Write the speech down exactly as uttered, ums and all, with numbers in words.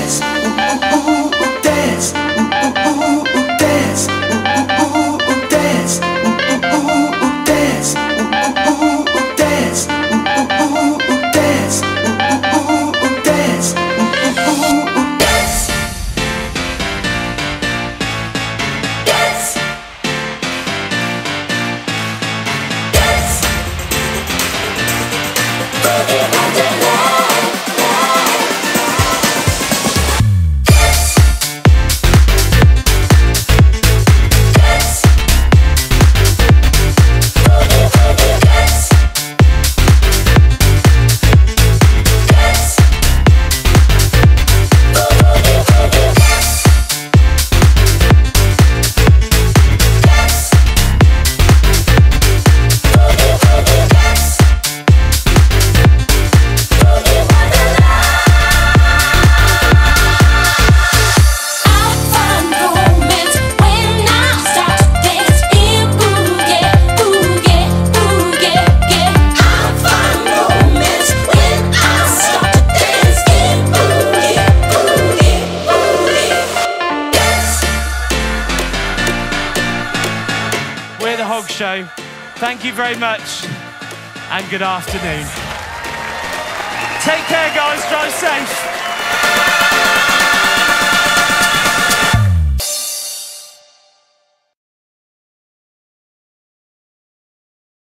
dance, ooh, ooh, ooh, dance, ooh, ooh, ooh, dance, ooh, ooh, ooh, dance, ooh, ooh, ooh, dance, ooh, ooh, ooh, dance, ooh, ooh, ooh, dance, ooh, ooh, ooh, dance, ooh, ooh, ooh, dance. We're the Hogg Show. Thank you very much, and good afternoon. Take care, guys. Drive safe.